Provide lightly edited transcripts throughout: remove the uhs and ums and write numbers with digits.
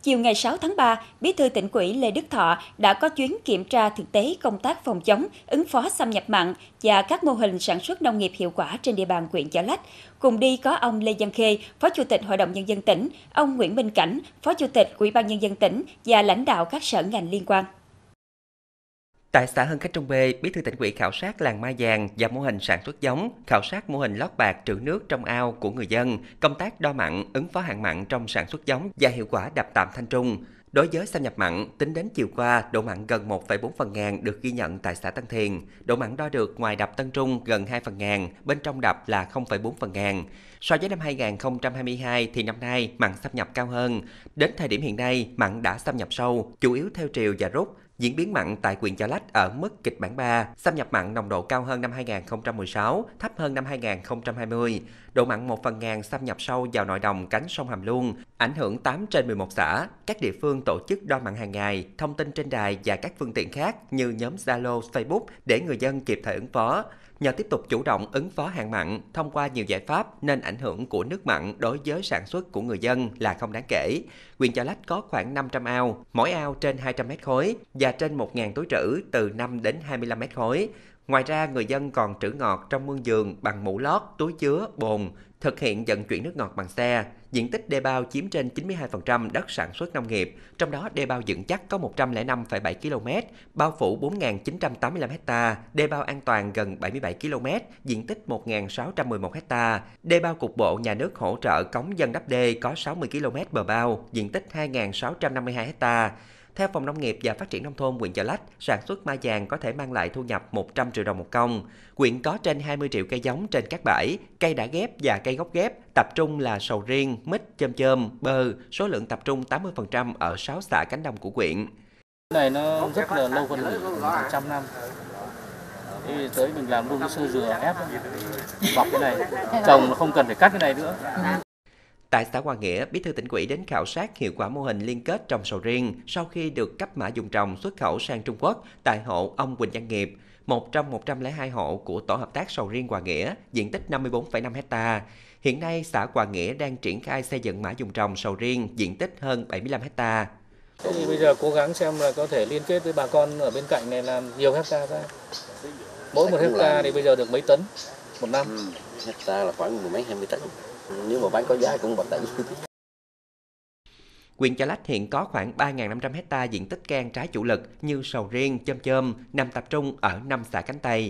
Chiều ngày 6 tháng 3, Bí thư Tỉnh ủy Lê Đức Thọ đã có chuyến kiểm tra thực tế công tác phòng chống, ứng phó xâm nhập mặn và các mô hình sản xuất nông nghiệp hiệu quả trên địa bàn huyện Chợ Lách. Cùng đi có ông Lê Văn Khê, Phó Chủ tịch Hội đồng Nhân dân tỉnh, ông Nguyễn Minh Cảnh, Phó Chủ tịch Ủy ban Nhân dân tỉnh và lãnh đạo các sở ngành liên quan. Tại xã Hưng Khánh Trung B, Bí thư Tỉnh ủy khảo sát làng mai vàng và mô hình sản xuất giống, khảo sát mô hình lót bạt trữ nước trong ao của người dân, công tác đo mặn, ứng phó hạn mặn trong sản xuất giống và hiệu quả đập tạm Thanh Trung. Đối với xâm nhập mặn, tính đến chiều qua, độ mặn gần 1,4 phần ngàn được ghi nhận tại xã Tân Thiền. Độ mặn đo được ngoài đập Tân Trung gần 2 phần ngàn, bên trong đập là 0,4 phần ngàn. So với năm 2022 thì năm nay mặn xâm nhập cao hơn. Đến thời điểm hiện nay, mặn đã xâm nhập sâu, chủ yếu theo triều và rút. Diễn biến mặn tại huyện Chợ Lách ở mức kịch bản 3, xâm nhập mặn nồng độ cao hơn năm 2016, thấp hơn năm 2020. Độ mặn 1 phần ngàn xâm nhập sâu vào nội đồng cánh sông Hàm Luông, ảnh hưởng 8 trên 11 xã. Các địa phương tổ chức đo mặn hàng ngày, thông tin trên đài và các phương tiện khác như nhóm Zalo, Facebook để người dân kịp thời ứng phó. Nhờ tiếp tục chủ động ứng phó hạn mặn thông qua nhiều giải pháp nên ảnh hưởng của nước mặn đối với sản xuất của người dân là không đáng kể. Huyện Chợ Lách có khoảng 500 ao, mỗi ao trên 200 mét khối và trên 1.000 túi trữ từ 5 đến 25 mét khối. Ngoài ra, người dân còn trữ ngọt trong mương giường bằng mũ lót, túi chứa, bồn, thực hiện vận chuyển nước ngọt bằng xe. Diện tích đê bao chiếm trên 92% đất sản xuất nông nghiệp, trong đó đê bao vững chắc có 105,7 km, bao phủ 4.985 ha, đê bao an toàn gần 77 km, diện tích 1.611 ha, đê bao cục bộ nhà nước hỗ trợ cống dân đắp đê có 60 km bờ bao, diện tích 2.652 ha. Theo Phòng Nông nghiệp và Phát triển Nông thôn huyện Chợ Lách, sản xuất mai vàng có thể mang lại thu nhập 100 triệu đồng một công. Huyện có trên 20 triệu cây giống trên các bãi, cây đã ghép và cây gốc ghép, tập trung là sầu riêng, mít, chôm, bơ, số lượng tập trung 80% ở 6 xã cánh đồng của huyện. Cái này nó rất là lâu phân hủy, 100 năm. Thì tới mình làm luôn cái sơ dừa ép, bọc cái này, trồng không cần phải cắt cái này nữa. Tại xã Hòa Nghĩa, Bí thư Tỉnh ủy đến khảo sát hiệu quả mô hình liên kết trồng sầu riêng sau khi được cấp mã vùng trồng xuất khẩu sang Trung Quốc tại hộ ông Quỳnh Văn Nghiệp, một trong 102 hộ của Tổ hợp tác sầu riêng Hòa Nghĩa, diện tích 54,5 ha. Hiện nay, xã Hòa Nghĩa đang triển khai xây dựng mã vùng trồng sầu riêng diện tích hơn 75 ha. Thì bây giờ cố gắng xem là có thể liên kết với bà con ở bên cạnh này làm nhiều hectare ra. Mỗi một hectare thì bây giờ được mấy tấn một năm? Hectare là khoảng mười mấy 20 tấn. Nếu mà bán có giá cũng 1 tấn. Huyện Chợ Lách hiện có khoảng 3.500 ha diện tích cam trái chủ lực như sầu riêng, chôm, nằm tập trung ở 5 xã cánh Tây.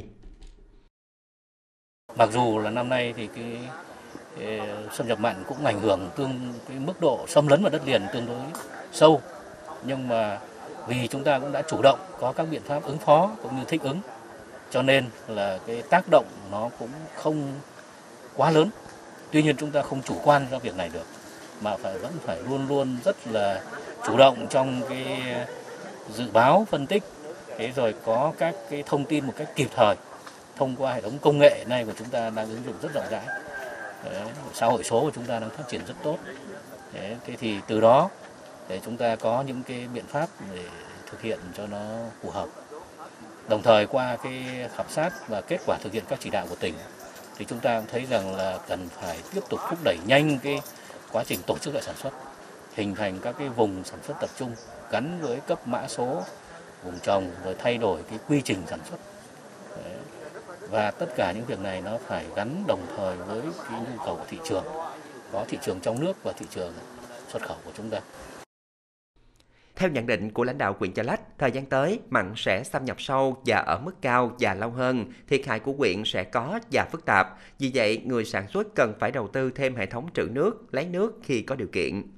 Mặc dù là năm nay thì cái xâm nhập mặn cũng ảnh hưởng cái mức độ xâm lấn vào đất liền tương đối sâu, nhưng mà vì chúng ta cũng đã chủ động có các biện pháp ứng phó cũng như thích ứng, cho nên là cái tác động nó cũng không quá lớn. Tuy nhiên chúng ta không chủ quan trong việc này được, mà vẫn phải luôn luôn rất là chủ động trong cái dự báo, phân tích, thế rồi có các cái thông tin một cách kịp thời thông qua hệ thống công nghệ này của chúng ta đang ứng dụng rất rộng rãi. Đấy, xã hội số của chúng ta đang phát triển rất tốt. Đấy, thế thì từ đó để chúng ta có những cái biện pháp để thực hiện cho nó phù hợp. Đồng thời qua cái khảo sát và kết quả thực hiện các chỉ đạo của tỉnh thì chúng ta cũng thấy rằng là cần phải tiếp tục thúc đẩy nhanh cái quá trình tổ chức lại sản xuất, hình thành các cái vùng sản xuất tập trung gắn với cấp mã số vùng trồng, rồi thay đổi cái quy trình sản xuất. Đấy. Và tất cả những việc này nó phải gắn đồng thời với cái nhu cầu của thị trường, có thị trường trong nước và thị trường xuất khẩu của chúng ta. Theo nhận định của lãnh đạo huyện Chợ Lách, thời gian tới, mặn sẽ xâm nhập sâu và ở mức cao và lâu hơn, thiệt hại của huyện sẽ có và phức tạp. Vì vậy, người sản xuất cần phải đầu tư thêm hệ thống trữ nước, lấy nước khi có điều kiện.